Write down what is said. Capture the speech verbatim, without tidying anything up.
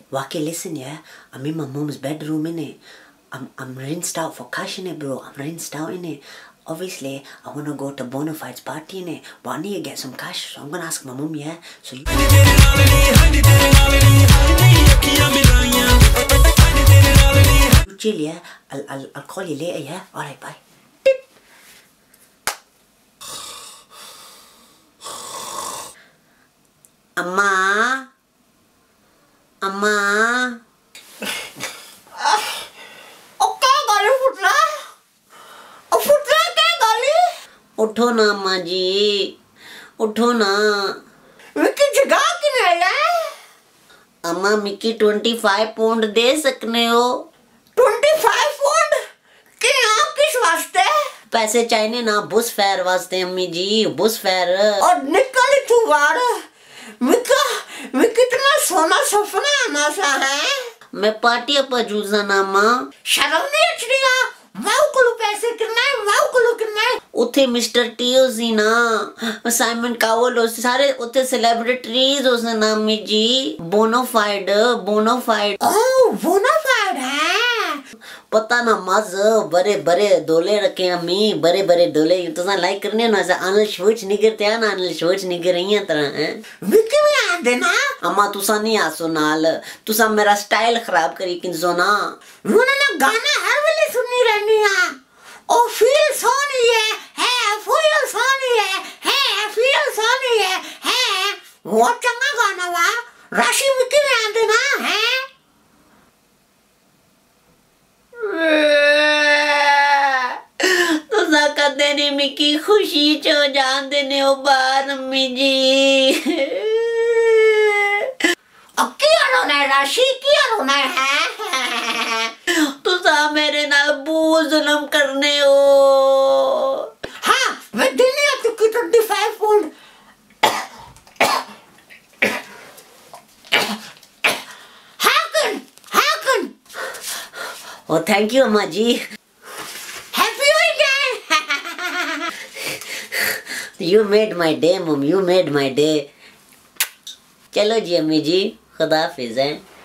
Wacky, listen, yeah. I'm in my mom's bedroom, innit? I'm I'm rinsed out for cash, innit, bro. I'm rinsed out, innit? Obviously, I wanna go to Bonafide's party, innit? But I need to get some cash, so I'm gonna ask my mom, yeah? So you... You chill, yeah? I'll, I'll, I'll call you later, yeah? Alright, bye. Amma? Amma? उठो ना अम्मा जी, उठो ना। Mickey जगा कि नहीं है? अम्मा मिकी ट्वेंटी फाइव पाउंड दे सकने हो? Twenty five pound? कि आप किस वास्ते? पैसे चाहिए ना बुश फेयर वास्ते अम्मी जी, बुश फेयर। और निकल तू बाहर। मिका, मिकी इतना सोना सपना आना सा है। मैं पार्टी पर जूझा ना अम्मा। शर्म नहीं अचड़िया। वाउ कुलू पैसे कितना है? वाउ कुलू कितना है? उथे मिस्टर टीओ सी ना, साइमन कावल सारे उथे सेलिब्रिटीज हो सन अम्मी जी। Bonafide, bonafide. ओह, बोनाफाइड है। पता ना मज बड़े बड़े डोले रखे अम्मी, बड़े बड़े डोले। तो सा लाइक करने ना सा अनल शोच निगर ते ना अनल शोच निगर रही है तरह हैं। विकी में आ देना। अम्मा तुसा नहीं आसो नाल, तुसा मेरा स्टाइल खराब करी किंजो ना। मुने ना गाना हर वेले सुननी रहनी है। ओ फील सोहनिये है, फील सोहनिये है, फील सोहनिये है। वो चंगा गाना वा। राशि विकी में आ देना है। तुसा कदे नहीं मिकी खुशी चो जान देने हो बार अम्मी जी। अब क्या रोना है राशि, क्या रोना है? तुसा मेरे नाल बहुत जुल्म करने हो। हाँ, मैं देने आ चुकी ट्वेंटी फाइव पाउंड। हाकन, हाकन। ओ थैंक यू अम्मा जी। हैप्पी हो गए। You made my day, mom. You made my day. चलो जी अम्मी जी, खुदा हाफिज़ हैं।